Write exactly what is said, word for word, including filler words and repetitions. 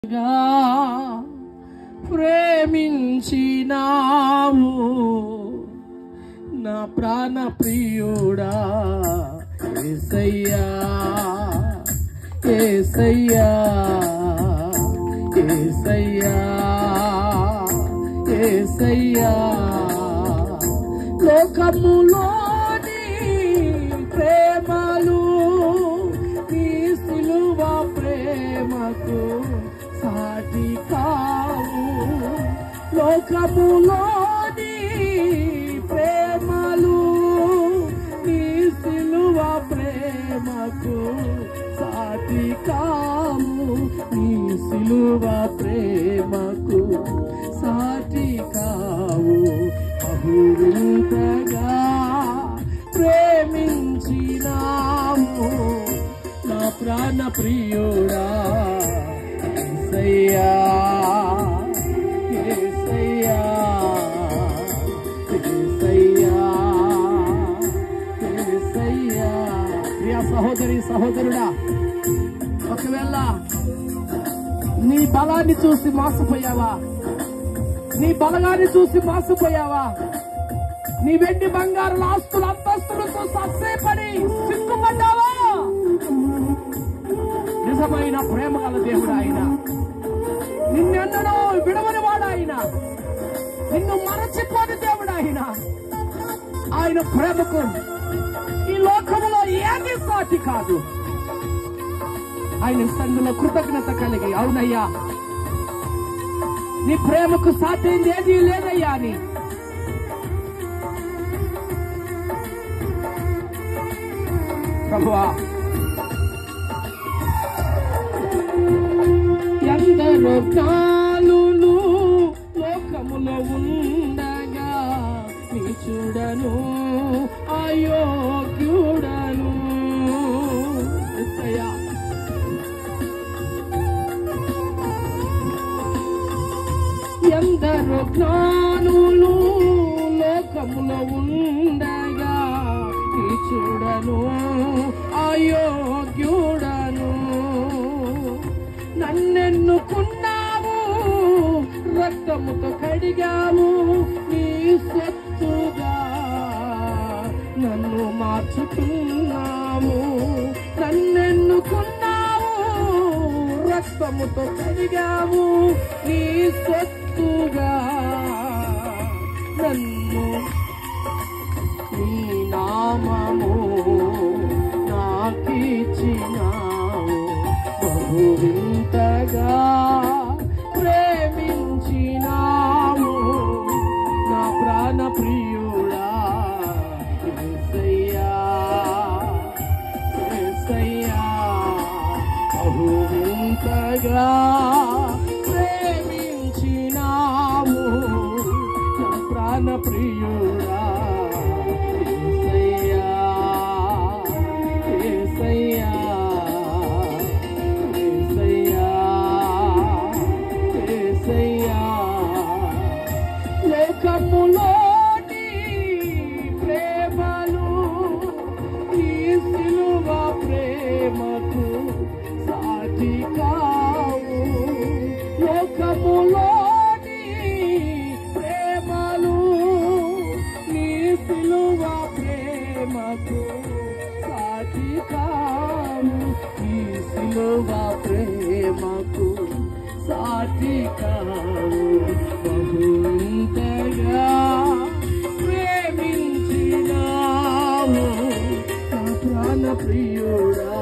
ప్రేమించినావు నా ప్రాణ ప్రియుడా యేసయ్యా యేసయ్యా యేసయ్యా యేసయ్యా లోకములోని ప్రేమలు నీ సిలువ ప్రేమకు సాటి కావు లోకములోని ప్రేమలు నీ సిలువ ప్రేమకు సాటి కావు నీ సిలువ ప్రేమకు సాటి కావు బహువింతగా ప్రేమించినావు నా ప్రాణ ప్రియుడా యేసయ్యా యేసయ్యా యేసయ్యా యేసయ్యా ప్రియ సహోదరి సహోదరుడా, ఒకవేళ నీ బలాన్ని చూసి మోసపోయావా? నీ బలగాన్ని చూసి మోసపోయావా? నీ వెండి బంగారు ఆస్తులు అంతస్తులతో సస్సేపడి సిగ్గుపడ్డావా? నిజమైన ప్రేమ గల దేవుడు ఆయన. నిన్నెన్నడూ విడవని వాడు ఆయన. నిన్ను మరచిపోని దేవుడు ఆయన. ఆయన ప్రేమకు ఈ లోకంలో ఏది సాటి కాదు. ఆయన సందులో కృతజ్ఞత కలిగి, అవునయ్యా నీ ప్రేమకు సాటైంది ఏదీ లేదయ్యా అని ప్రభువా, ఎందరో జ్ఞానులు లోకములో ఉండగా నీ చూడను అయోగ్యుడను. యేసయ్యా ఎందరో జ్ఞానులు లోకములో ఉండగా నీ చూడను అయోగ్యుడను. నన్నెన్నుకున్నావు, రక్తముతో కడిగావు, నీ సొత్తుగా నన్ను మార్చుకున్నావు. నన్నెన్నుకున్నావు, రక్తముతో కడిగావు, నీ సొత్తుగా నన్ను నీ నామము నాకిచ్చినావు. బహువింతగా ప్రేమించినావు నా ప్రాణ ప్రియుడా యేసయ్యా యేసయ్యా. బహువింతగా ప్రేమించినావు నా ప్రాణ ప్రియుడా యేసయ్యా యేసయ్యా యేసయ్యా యేసయ్యా. లోకములోని ప్రేమలు ఈ సిలువ ప్రేమకు సాటి కావు. లోకములోని ప్రేమలు నీ సిలువ ప్రేమకు సాటి కావు. ఈ సిలువ ప్రేమకు సాటి కావు. బహుంతగా ప్రేమించినావు నా ప్రాణ ప్రియుడా